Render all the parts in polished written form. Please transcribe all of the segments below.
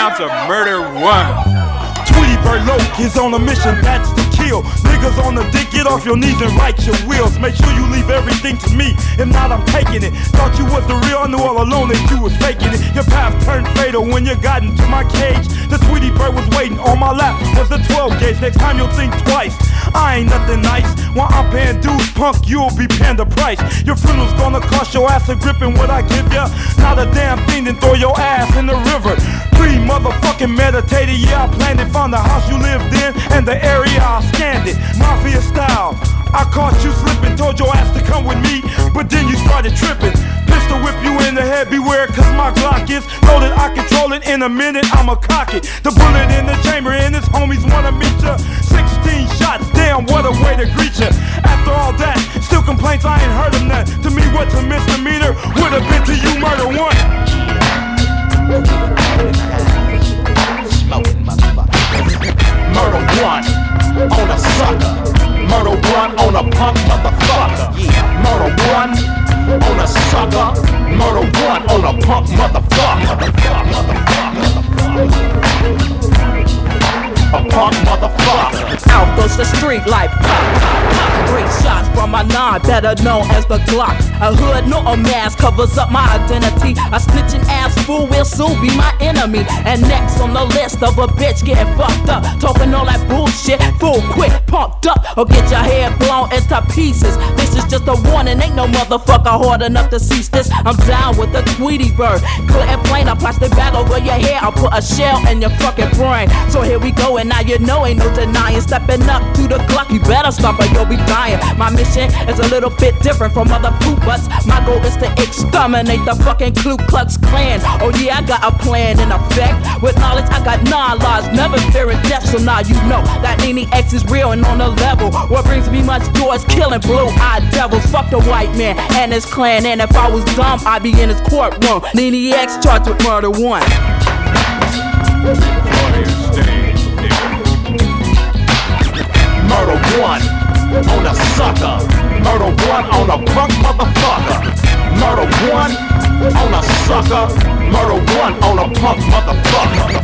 down to Murder One. Tweety Bird Loke is on a mission, that's to kill. Niggas on the dick, get off your knees and right your wheels. Make sure you leave everything to me, if not I'm taking it. Thought you was the real, I knew all alone that you was faking it. Your path turned fatal when you got into my cage. The Tweety Bird was waiting on my lap, was the 12 gauge. Next time you'll think twice, I ain't nothing nice. While I'm paying dues, punk, you'll be paying the price. Your funeral's gonna cost your ass a gripping what I give ya. Not a damn thing, then throw your ass in the river. Motherfucking meditated, yeah, I planned it. Found the house you lived in and the area I scanned it. Mafia style, I caught you slipping. Told your ass to come with me, but then you started tripping. Pistol whip you in the head, beware, cause my Glock is loaded. I control it in a minute, I'ma cock it. The bullet in the chamber and his homies wanna meet ya. 16 shots, damn, what a way to greet ya. After all that, still complaints, I ain't heard of none. To me, what's a misdemeanor would've been to you Murder One. Smoking motherfucker. Murder One on a sucker. Murder One on a punk motherfucker. Yeah. Murder One on a sucker. Murder One on a punk motherfucker. A punk motherfucker. Out goes the street like pop. 3 shots from my 9, better known as the Glock. A hood nor a mask covers up my identity. A snitching ass fool will soon be my enemy. And next on the list of a bitch getting fucked up, talking all that bullshit, fool, quit, pumped up, or get your head blown into pieces. This is just a warning, ain't no motherfucker hard enough to cease this. I'm down with the Tweety Bird, clear and plain. I plastic bag over your head, I'll put a shell in your fucking brain. So here we go, and now you know ain't no denying. Stepping up to the Glock, you better stop or you'll be dying. My mission is a little bit different from other poopers. My goal is to exterminate the fucking Ku Klux Klan. Oh yeah, I got a plan in effect. With knowledge, I got 9 lives, never fearing death. So now you know that Nene X is real and on the level. What brings me much joy is killing blue-eyed devils. Fuck the white man and his clan. And if I was dumb, I'd be in his courtroom. Nene X charged with Murder One. Murder One on a sucker. Murder One on a punk motherfucker. Murder One on a sucker. Murder One on a punk motherfucker.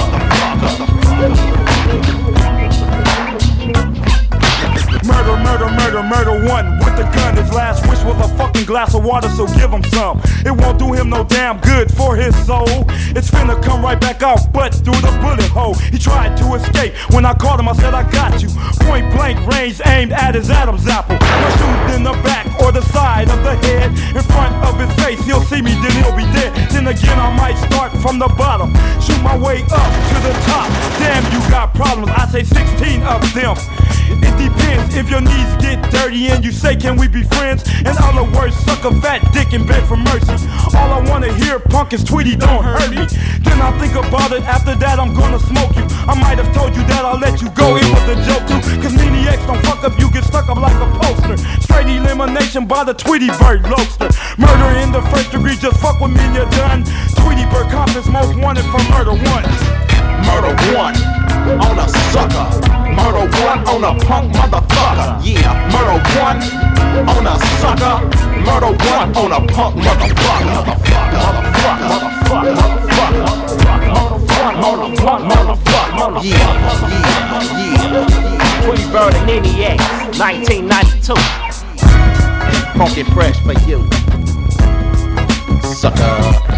Murder, murder, murder, murder one with the gun. His last wish was a fucking glass of water, so give him some. It won't do him no damn good for his soul. It's finna come right back out, but through the bullet hole. He tried to escape. When I caught him, I said, I got you. Point blank range aimed at his Adam's apple. No shoot in the back or the side of the head. In front of his face, he'll see me, then he'll be dead. Then again, I might start from the bottom, shoot my way up to the top. Damn, you got problems. I say 16 of them. It depends if your knees get dirty and you say, can we be friends? In other words, suck a fat dick and beg for mercy. All I wanna hear, punk, is Tweety, don't hurt me. Then I think about it, after that I'm gonna smoke you. I might have told you that I'll let you go, it was a joke too. Cause Nene X don't fuck up, you get stuck up like a poster. Straight elimination by the Tweety Bird Lokester. Murder in the first degree, just fuck with me and you're done. Tweety Bird Compton's most wanted for Murder One. Murder One on a sucker. Murder One on a punk motherfucker. Yeah, Murder One on a sucker. Murder One on a punk motherfucker. Motherfucker. Yeah. Tweety Bird and Nene X, 1992. Funky fresh for you, sucker.